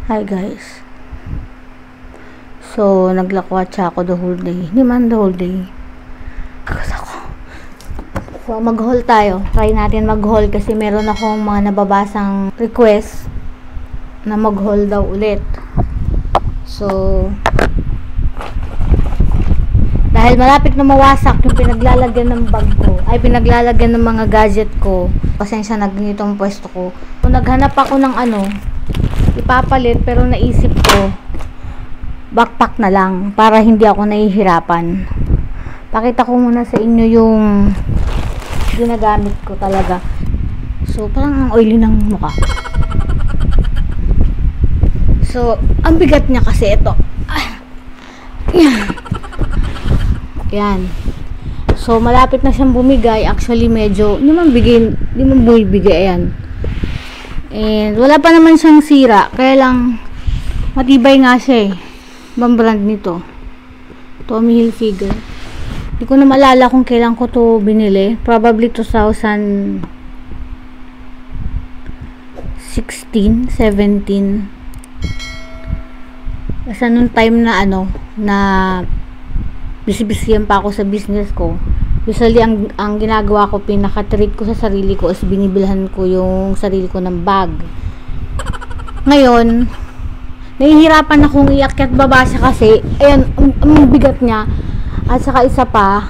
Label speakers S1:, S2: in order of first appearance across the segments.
S1: Hi guys. So, naglakwatsa ako the whole day. Hindi man the whole day. Kagat ako. So, mag-haul tayo. Try natin mag-haul kasi meron akong mga nababasang request na mag-haul daw ulit. So, dahil malapit na mawasak yung pinaglalagyan ng bag ko, ay pinaglalagyan ng mga gadget ko, pasensya na ganitong pwesto ko. So, naghanap ako ng ipapalit, pero naisip ko backpack na lang para hindi ako nahihirapan. Pakita ko muna sa inyo yung ginagamit ko talaga. So parang ang oily ng mukha. So ang bigat niya kasi ito. Yan. So malapit na siyang bumigay. Actually medyo hindi man bumibigay. Ayan. And wala pa naman siyang sira, kaya lang matibay nga siya eh. Ibang brand nito, Tommy Hilfiger. Hindi ko na maalala kung kailan ko to binili. Probably 2016, 17. Basta nung time na na busy-busy pa ako sa business ko. Usually, ang ginagawa ko, pinaka-treat ko sa sarili ko is binibilhan ko yung sarili ko ng bag. Ngayon, nahihirapan akong iakyat baba siya kasi, ayan, ang bigat niya. At saka isa pa,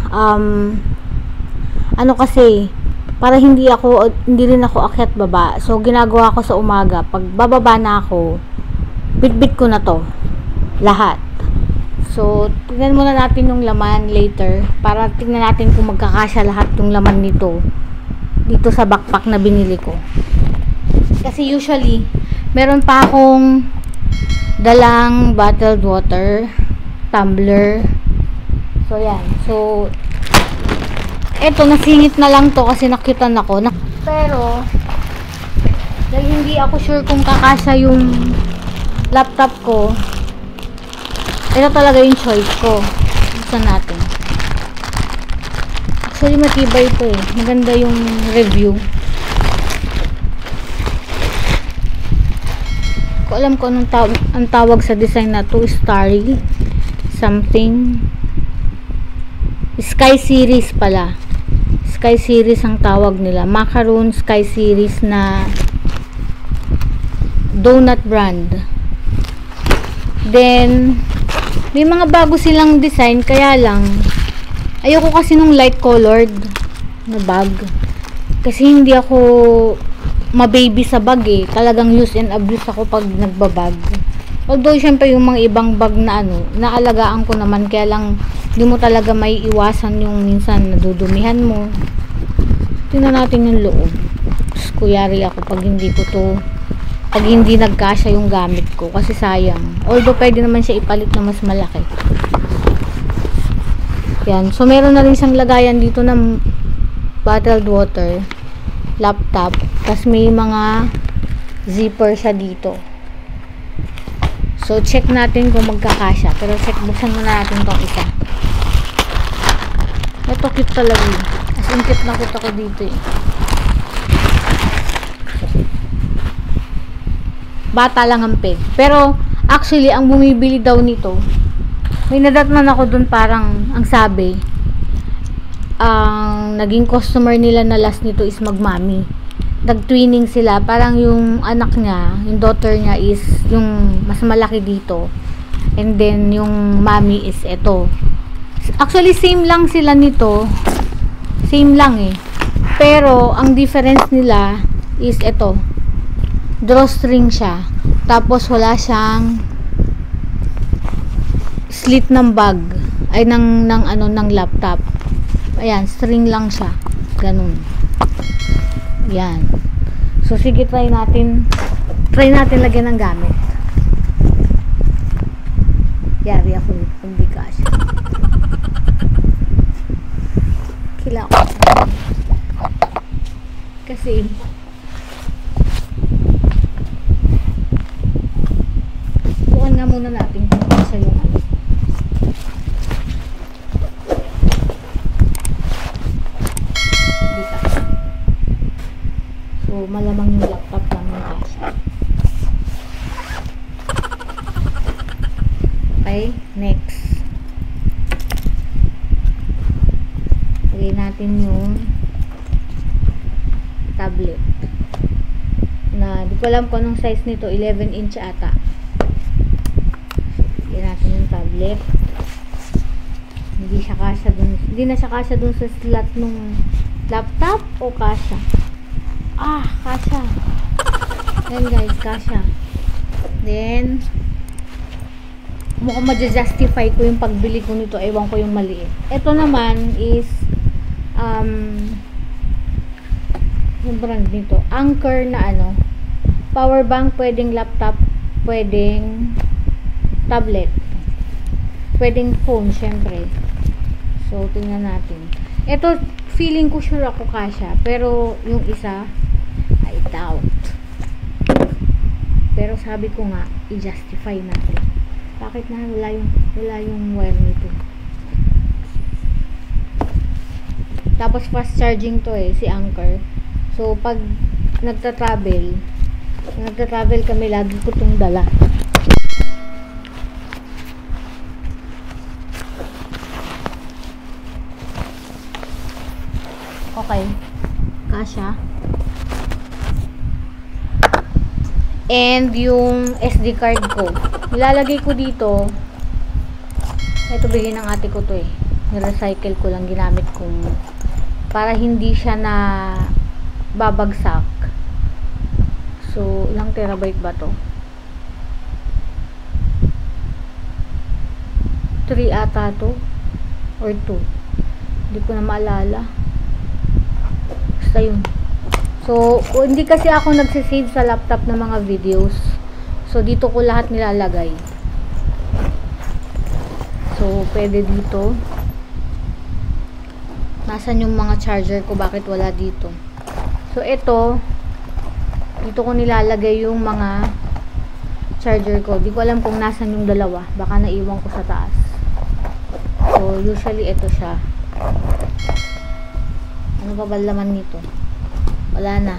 S1: kasi, para hindi rin ako akyat baba. So, ginagawa ko sa umaga, pag bababa na ako, bitbit ko na to. Lahat. So, tignan muna natin yung laman later para tignan natin kung magkakasya lahat yung laman nito dito sa backpack na binili ko. Kasi usually, meron pa akong dalang bottled water, tumbler. So, yan. So, eto, nasingit na lang to kasi nakitan ako. Pero, dahil hindi ako sure kung kakasya yung laptop ko, ito talaga yung choice ko. Buksan natin. Actually, matibay ito eh. Maganda yung review. Ko alam ko anong ang tawag sa design na to. Starry something. Sky Series pala. Sky Series ang tawag nila. Macaron Sky Series na donut brand. Then, may mga bago silang design, kaya lang ayoko kasi nung light colored na bag. Kasi hindi ako mababy sa bag eh. Talagang use and abuse ako pag nagbabag. Although, syempre yung mga ibang bag na naalagaan ko naman, kaya lang hindi mo talaga may iwasan yung minsan nadudumihan mo. Tingnan natin yung loob. Tapos, kuyari ako pag hindi nagkasya yung gamit ko kasi sayang. Although pwede naman siya ipalit na mas malaki. Yan. So meron na rin siyang lagayan dito ng bottled water, laptop, tapos may mga zipper siya dito. So check natin kung magkakasya. Pero buksan muna natin tong isa. Ito cute talaga. As in cute na cute ako dito eh. Bata lang ang peg. Pero, actually, ang bumibili daw nito, may nadatnan ako dun parang, ang sabi, ang naging customer nila na last nito is magmami. Nag-twinning sila. Parang yung anak niya, yung daughter niya is yung mas malaki dito. And then, yung mami is eto. Actually, same lang sila nito. Same lang eh. Pero, ang difference nila is eto. Drawstring siya. Tapos wala siyang slit ng bag. Ay ng laptop. Ayan, string lang siya. Ganun. Yan. So sige, try natin lagyan ng gamit. Yari ako dito kung di kasya. Kila ko. Kasi na muna natin kung kasi yung dito. So malamang yung laptop lang yung kasya. Okay, next. Lagay natin yung tablet. Na, di ko alam kung anong size nito. 11 inch ata. Lagay natin yung tablet. Hindi siya kasya dun. Hindi na siya kasya dun sa slot nung laptop o kasya? Ah, kasya. Ayan guys, kasya. Then, mukhang ma-justify ko yung pagbili ko nito. Ewan ko yung maliit. Ito naman is yung brand nito. Anker na ano. Power bank, pwedeng laptop, pwedeng tablet. Pwedeng phone, syempre. So, tingnan natin. Ito, feeling ko sure ako kasya. Pero, yung isa, I doubt. Pero sabi ko nga, i-justify natin. Bakit na wala yung wire nito? Tapos fast charging to si Anker. So pag nagta-travel kami, lagi ko tong dala. Okay. Kasya. And yung SD card ko, nilalagay ko dito. Ito, bigay ng ate ko to nirecycle ko lang, ginamit kong para hindi siya na babagsak. So, ilang terabyte ba to? 3 ata to or 2, hindi ko na maalala. Basta yun. So, hindi kasi ako nagsisave sa laptop ng mga videos. So, dito ko lahat nilalagay. So, pwede dito. Nasaan yung mga charger ko? Bakit wala dito? So, dito ko nilalagay yung mga charger ko. Di ko alam kung nasaan yung dalawa. Baka naiwan ko sa taas. So, usually, ito siya. Ano ba laman nito? Wala na.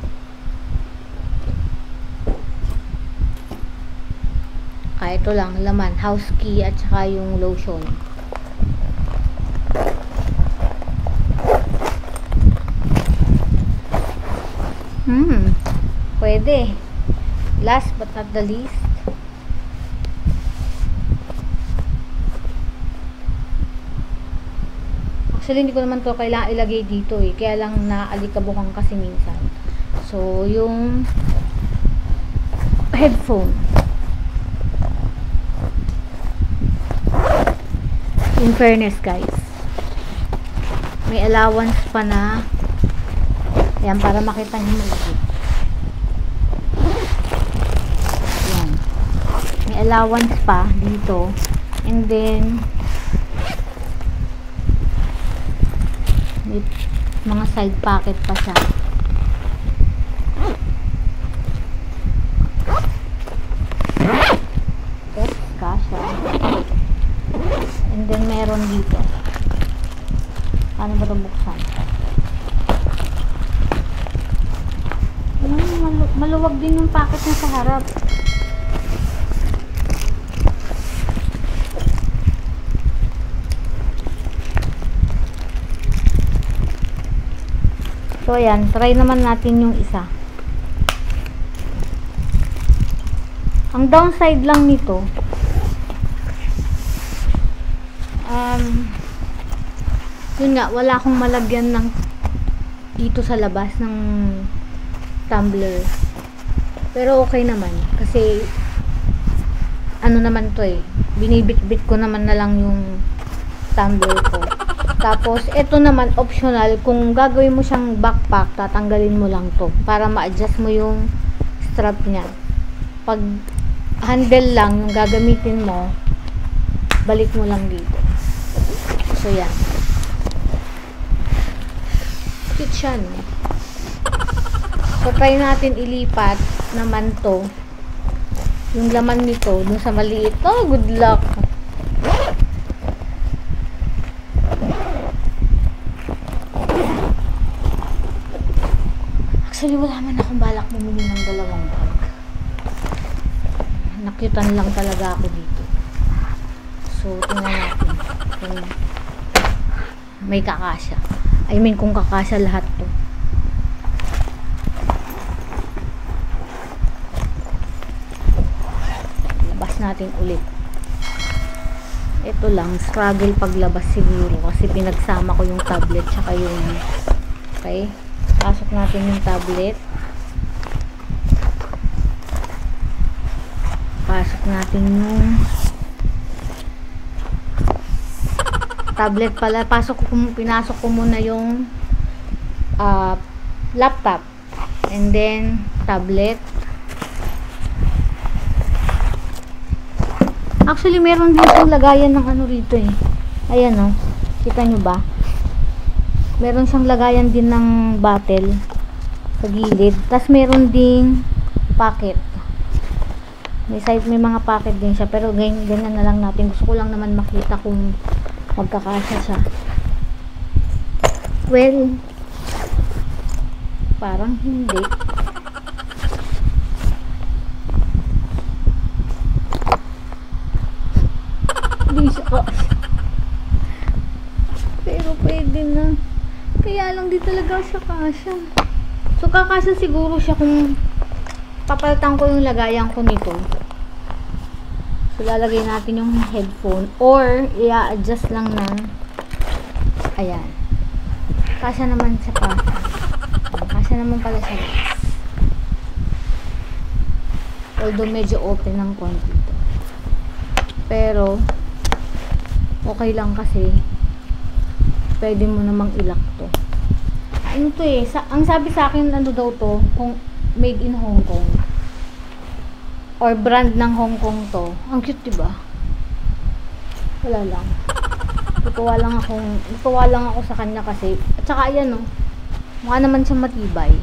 S1: Ito lang, laman. House key at saka yung lotion. Pwede. Last but not the least. Actually, hindi ko naman to kailangan ilagay dito kaya lang naaalikabukan kasi minsan. So, yung headphone. In fairness, guys, may allowance pa na. Ayan, para makita nyo maigi. Ayan. May allowance pa dito. And then, may mga side pocket pa siya. Yes, kasha. And then, meron dito. Paano ba ito buksan? Maluwag din yung packet niya sa harap. So, ayan. Try naman natin yung isa. Ang downside lang nito, yun nga, wala akong malagyan ng dito sa labas ng tumbler. Pero okay naman. Kasi, ano naman to binibit-bit ko naman na lang yung tumbler ko. Tapos, ito naman, optional. Kung gagawin mo siyang backpack, tatanggalin mo lang to. Para ma-adjust mo yung strap niya. Pag handle lang, yung gagamitin mo, balik mo lang dito. So, yan. Cute siya, no? So, try natin ilipat naman to. Yung laman nito, dun sa maliit. Oh, good luck! Actually, wala man akong balak bumili ng dalawang bag. Nakyutan lang talaga ako dito. So, tingnan natin kung may kakasya. I mean, kung kakasya lahat to. Labas natin ulit. Ito lang, struggle paglabas siguro kasi pinagsama ko yung tablet tsaka yung, okay, pasok natin yung tablet, pasok natin yung tablet pala, pinasok ko muna yung laptop and then tablet. Actually, meron din siyang lagayan ng ano rito eh. Ayan o. Kita nyo ba? Meron siyang lagayan din ng bottle sa gilid. Tapos meron ding pocket. May mga pocket din siya. Pero ganyan na lang natin. Gusto ko lang naman makita kung magkakasya siya. Well, parang hindi. Hindi siya kasya. Pero pwede na. Kaya lang di talaga siya kasya. So kakasya siguro siya kung papalitan ko yung lagayan ko nito. So lalagay natin yung headphone or i-adjust lang ng ayan. Kasya naman siya pa. Kasya naman pala siya. Although medyo open ng konti ito. Pero okay lang kasi pwede mo namang ilak to. Ano to eh, ang sabi sa akin ano daw to, kung made in Hong Kong or brand ng Hong Kong to. Ang cute diba? Wala lang. Tutuwa lang ako sa kanya kasi at saka ayan oh, mukha naman siyang matibay.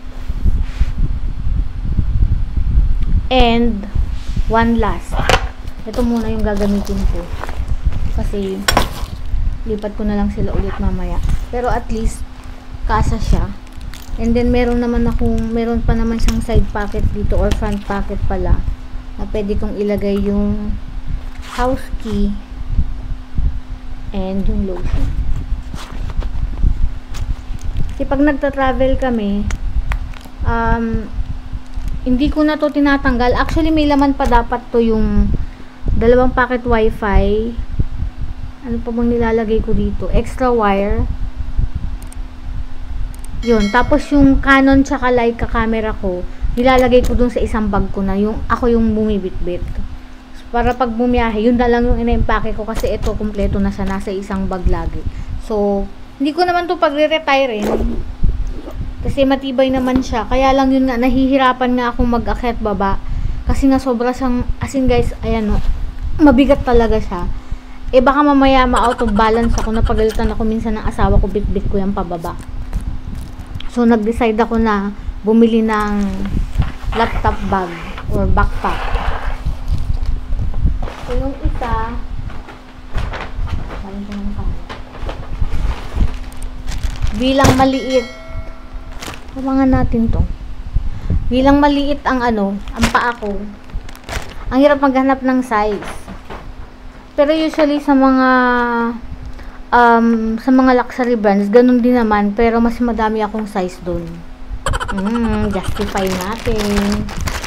S1: And one last, ito muna yung gagamitin ko kasi lipat ko na lang sila ulit mamaya. Pero at least kasa siya. And then meron pa naman siyang side pocket dito or front pocket pala na pwede kong ilagay yung house key and yung lotion. Kasi pag nagta-travel kami, hindi ko na to tinatanggal. Actually may laman pa dapat to yung 2 packet wifi. Ano pa bang nilalagay ko dito? Extra wire. Yun. Tapos yung Canon tsaka Leica camera ko, nilalagay ko dun sa isang bag ko na. Ako yung bumibitbit. So, para pag bumiyahe, yun na lang yung ina-impake ko kasi ito, kompleto na siya. Nasa isang bag lagi. So, hindi ko naman to pagre-retire kasi matibay naman siya. Kaya lang yun nga, nahihirapan nga akong mag-akyat baba. Kasi nga sobra siyang, as in guys, ayan o, mabigat talaga siya. Eh baka mamaya ma-out of balance ako, napagalitan ako minsan ng asawa ko, bit-bit ko yung pababa. So nag-decide ako na bumili ng laptop bag or backpack. So yung isa, bilang maliit, tabangan natin to. Bilang maliit ang ang paa ko, ang hirap maghanap ng size. Pero usually sa mga luxury brands, ganun din naman, pero mas madami akong size doon. Justify natin.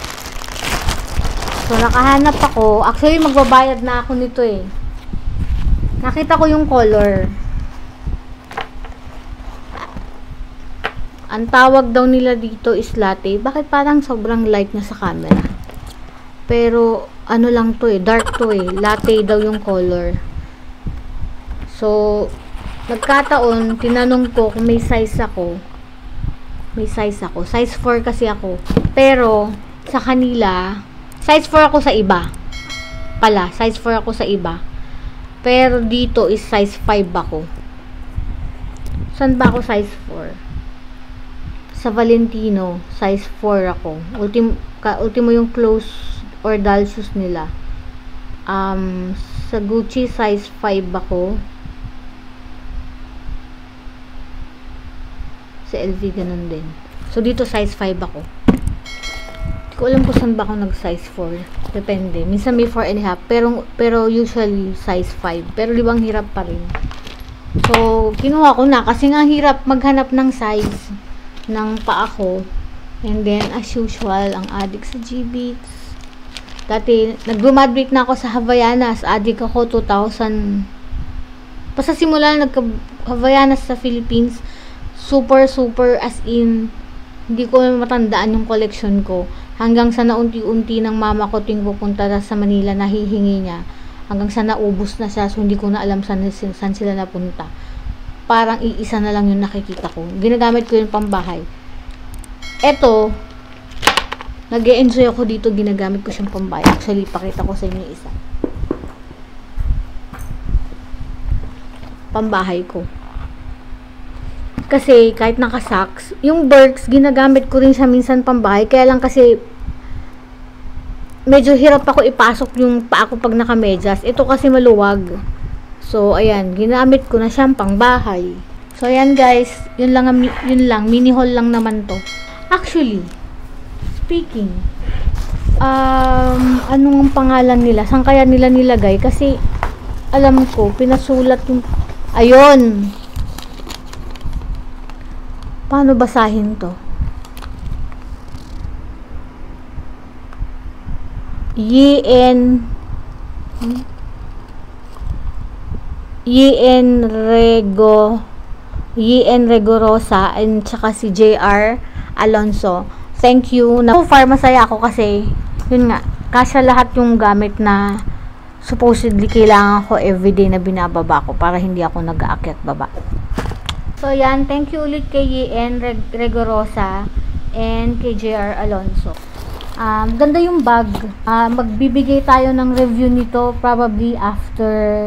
S1: So nakahanap ako. Actually magbabayad na ako nito eh. Nakita ko yung color. Ang tawag daw nila dito is latte. Bakit parang sobrang light na sa camera? Pero ano lang to eh, dark to eh. Latte daw yung color. So, nagkataon, tinanong ko kung may size ako. May size ako. Size 4 kasi ako. Pero, sa kanila, size 4 ako sa iba. Size 4 ako sa iba. Pero dito is size 5 ako. Saan ba ako size 4? Sa Valentino, size 4 ako. Ultimo yung close or doll shoes nila. Sa Gucci, size 5 ako. Sa LV, ganun din. So, dito, size 5 ako. Hindi ko ko alam kung saan ba ako nag-size 4. Depende. Minsan may 4.5. Pero usually size 5. Pero di ba ang hirap pa rin. So, kinuha ko na. Kasi nga hirap maghanap ng size ng paa ko. And then, as usual, ang addict sa G-Beats. Dati, nag-graduate na ako sa Havaianas. Addict ako 2000. Basta simula nagka-Havaianas sa Philippines. Super as in, hindi ko matandaan yung collection ko. Hanggang sa naunti-unti ng mama ko tuwing pupunta sa Manila, nahihingi niya. Hanggang sa naubos na siya, so hindi ko na alam saan sila napunta. Parang iisa na lang yung nakikita ko. Ginagamit ko yung pambahay. Eto, nag-e-enjoy ako dito, ginagamit ko siyang pambahay. Actually, pakita ko sa inyo yung isa. Pambahay ko. Kasi, kahit naka-socks, yung Birks, ginagamit ko rin siya minsan pambahay. Kaya lang kasi, medyo hirap ako ipasok yung paa ko pag naka-medyas. Ito kasi maluwag. So, ayan, ginamit ko na siyang pangbahay. So, ayan guys, yun lang, mini haul lang naman to. Actually, speaking, anong pangalan nila? Saan kaya nila nilagay? Kasi, alam ko, pinasulat yung, ayun. Paano basahin to? YN Regorosa and tsaka si JR Alonso. Thank you. So far, masaya ako kasi, yun nga, kasya lahat yung gamit na supposedly kailangan ko everyday na binababa ko para hindi ako nag-aakyat baba. So, yan. Thank you ulit kay YN Regorosa and kay JR Alonso. Ganda yung bag. Magbibigay tayo ng review nito probably after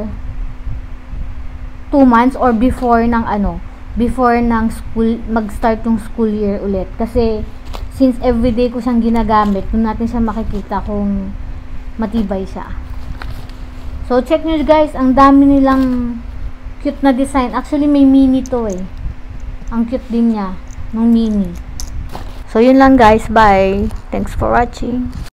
S1: 2 months or before ng school, mag-start yung school year ulit. Kasi, since everyday ko siyang ginagamit, doon natin siya makikita kung matibay siya. So, check nyo guys, ang dami nilang cute na design. Actually, may mini to eh. Ang cute din niya, ng mini. So, yun lang guys. Bye. Thanks for watching.